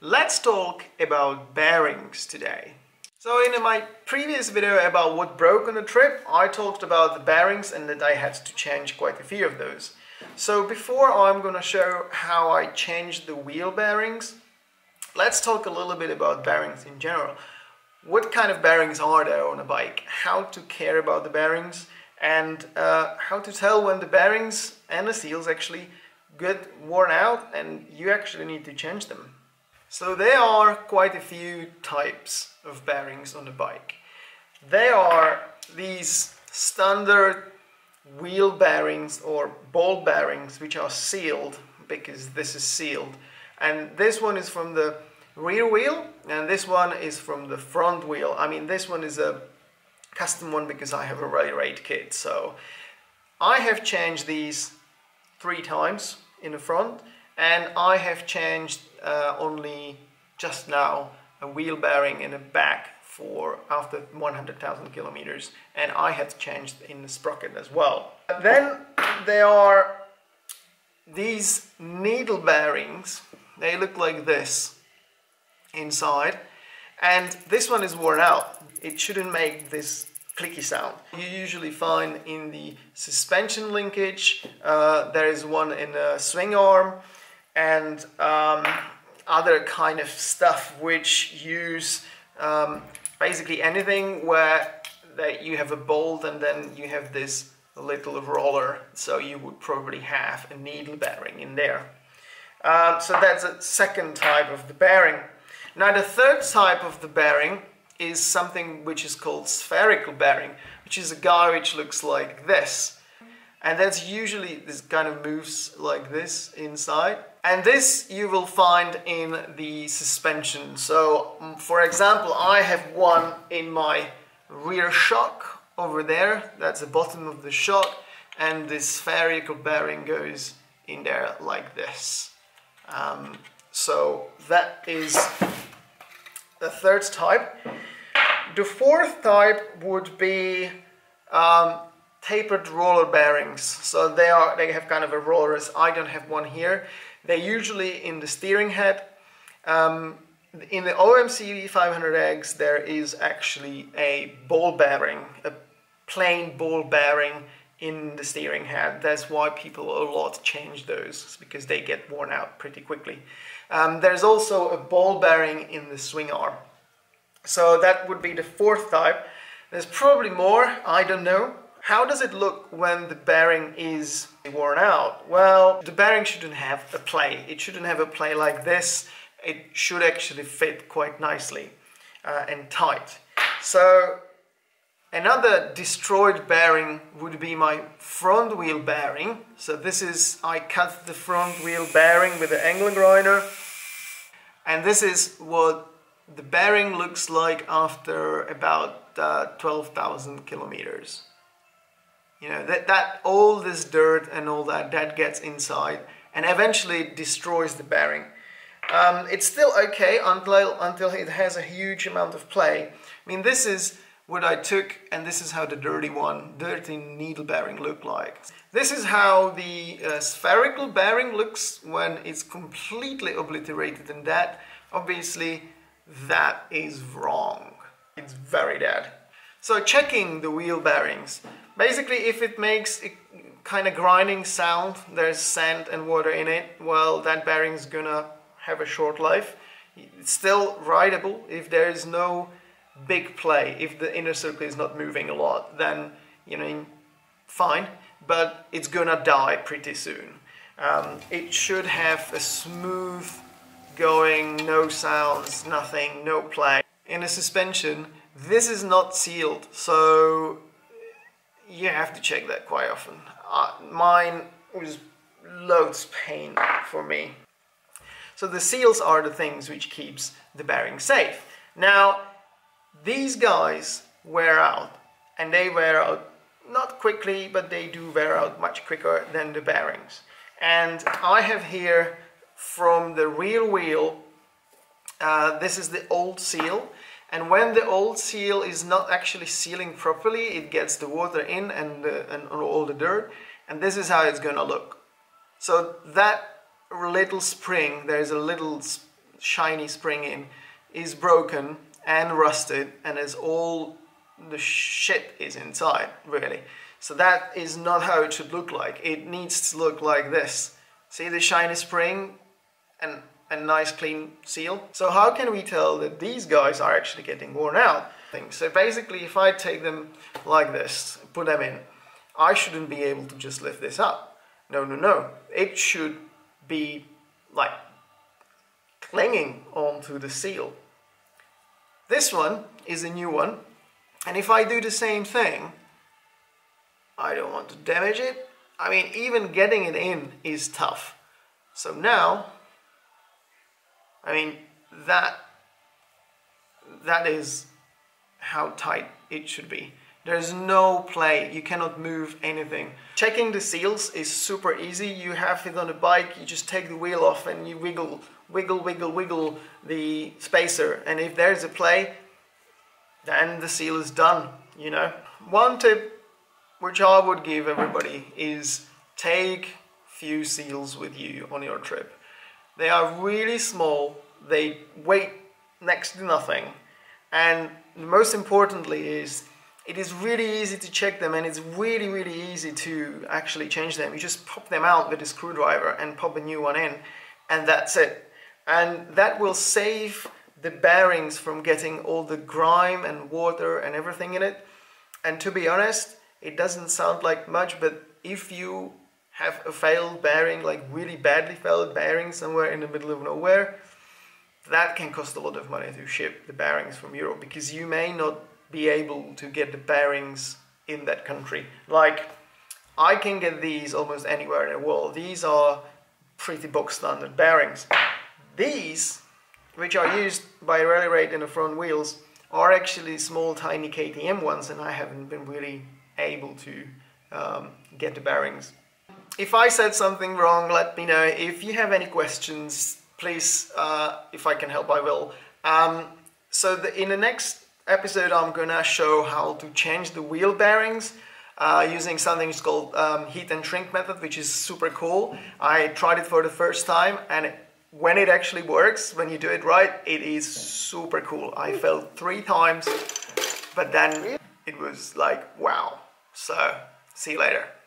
Let's talk about bearings today. So in my previous video about what broke on the trip, I talked about the bearings and that I had to change quite a few of those. So before I'm going to show how I changed the wheel bearings, let's talk a little bit about bearings in general. What kind of bearings are there on a bike? How to care about the bearings and how to tell when the bearings and the seals actually get worn out and you actually need to change them. So there are quite a few types of bearings on the bike. There are these standard wheel bearings or ball bearings which are sealed, because this is sealed. And this one is from the rear wheel and this one is from the front wheel. I mean, this one is a custom one because I have a Rally Raid kit. So I have changed these 3 times in the front, and I have changed only just now a wheel bearing in the back for after 100,000 kilometers, and I had changed in the sprocket as well. Then there are these needle bearings. They look like this inside, and this one is worn out. It shouldn't make this clicky sound. You usually find in the suspension linkage, there is one in the swing arm, and other kind of stuff which use basically anything where that you have a bolt and then you have this little roller, so you would probably have a needle bearing in there. So that's a second type of the bearing. Now the third type of the bearing is something which is called spherical bearing, which is a guy which looks like this. And that's usually, this kind of moves like this inside. And this you will find in the suspension. So, for example, I have one in my rear shock over there. That's the bottom of the shock. And this spherical bearing goes in there like this. So that is the third type. The fourth type would be tapered roller bearings. So they have kind of a roller. I don't have one here. They're usually in the steering head. In the OMC 500X there is actually a ball bearing, a plain ball bearing in the steering head. That's why people a lot change those, because they get worn out pretty quickly. There's also a ball bearing in the swing arm. So that would be the fourth type. There's probably more, I don't know. How does it look when the bearing is worn out? Well, the bearing shouldn't have a play. It shouldn't have a play like this. It should actually fit quite nicely and tight. So another destroyed bearing would be my front wheel bearing. So this is, I cut the front wheel bearing with the angle grinder. And this is what the bearing looks like after about 12,000 kilometers. You know, that all this dirt and all that gets inside and eventually destroys the bearing. It's still okay until it has a huge amount of play. I mean, this is what I took, and this is how the dirty needle bearing looked like. This is how the spherical bearing looks when it's completely obliterated, and that, obviously, that is wrong. It's very dead. So checking the wheel bearings. Basically, if it makes a kind of grinding sound, there's sand and water in it, well, that bearing's gonna have a short life. It's still rideable if there is no big play. If the inner circle is not moving a lot, then, you know, fine, but it's gonna die pretty soon. It should have a smooth going, no sounds, nothing, no play. In a suspension, this is not sealed, so you have to check that quite often. Mine was loads pain for me. So the seals are the things which keeps the bearing safe. Now, these guys wear out, and they wear out not quickly, but they do wear out much quicker than the bearings. And I have here from the rear wheel, this is the old seal. And when the old seal is not actually sealing properly, it gets the water in and all the dirt, and this is how it's gonna look. So that little spring, there's a little shiny spring in is broken and rusted and as all the shit is inside, really. So that is not how it should look like. It needs to look like this. See the shiny spring and a nice clean seal? So how can we tell that these guys are actually getting worn out? So basically, if I take them like this, put them in, I shouldn't be able to just lift this up. No, no, no. It should be like clinging onto the seal. This one is a new one, and if I do the same thing, I don't want to damage it. I mean, even getting it in is tough. So now, I mean, that is how tight it should be. There's no play, you cannot move anything. Checking the seals is super easy. You have it on a bike, you just take the wheel off and you wiggle the spacer, and if there's a play, then the seal is done, you know. One tip which I would give everybody is take few seals with you on your trip. They are really small, they weigh next to nothing, and most importantly is it is really easy to check them, and it's really easy to actually change them. You just pop them out with a screwdriver and pop a new one in, and that's it. And that will save the bearings from getting all the grime and water and everything in it. And to be honest, it doesn't sound like much, but if you have a failed bearing, like really badly failed bearing somewhere in the middle of nowhere, that can cost a lot of money to ship the bearings from Europe, because you may not be able to get the bearings in that country. Like, I can get these almost anywhere in the world. These are pretty box standard bearings. These, which are used by Rally Raid in the front wheels, are actually small tiny KTM ones, and I haven't been really able to get the bearings. If I said something wrong, let me know. If you have any questions, please, if I can help, I will. In the next episode, I'm gonna show how to change the wheel bearings using something called heat and shrink method, which is super cool. I tried it for the first time, and when it actually works, when you do it right, it is super cool. I failed 3 times, but then it was like, wow. So, see you later.